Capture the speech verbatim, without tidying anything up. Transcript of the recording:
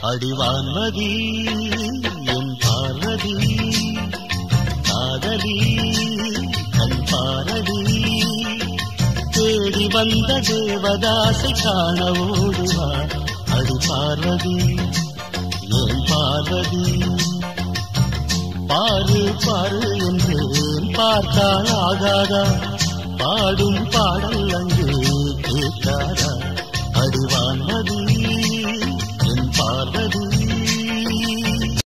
அடிவான்மதி என் பார்வதி காதலி கண் பாரதி தேடி வந்த தேவதாசை காண ஓடுவா அடி பார்வதி என் பார்வதி பாரு பாரு என்றேன் பார்த்தால் ஆகாதா பாடும் பாடல் அங்கே கேட்காதா அடிவான்மதி